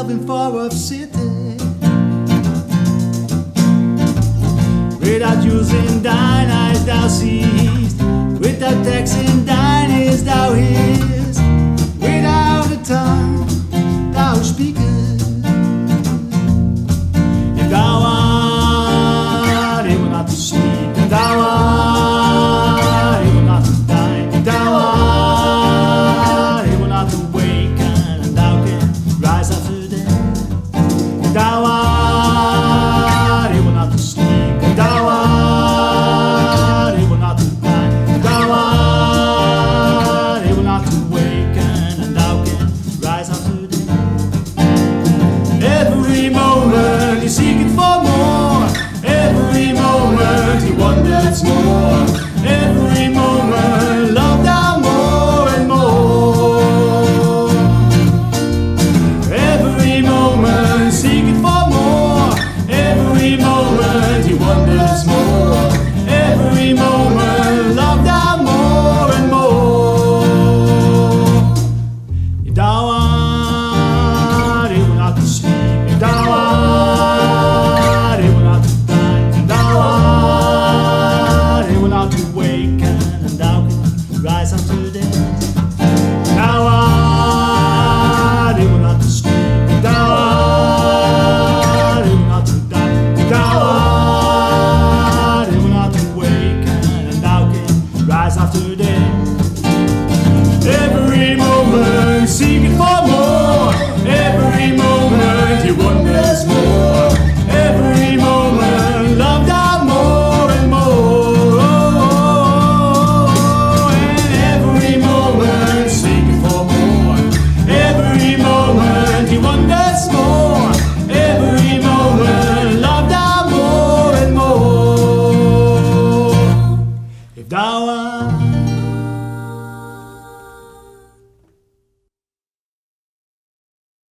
himself in far-off city, without using thine eyes thou seest, without taxing thine ears thou hearest, without a tongue thou speakest. If thou art able not to sleep, if thou art able not to die, if thou art able not to waken, and thou can rise after death. If thou art able not to sleep, if thou art able not to die, if thou art able not to waken, and thou can rise after death. Every moment you seek it for more, every moment he wonders more, every moment love thou more and more. Every moment seek it for more, every moment he wonders more, every moment love thou more and more. If thou art able not to sleep, if thou art able not to die, if thou art able not to waken, and thou can rise after death. Thou art able not to sleep, if thou art able not to die, if thou art able not to waken, and thou can rise after death. Every moment seek it for more, every moment he wonders more, every moment love thou more and more. And every moment seek it for more, every moment he wonders more, every moment love thou more and more. If thou art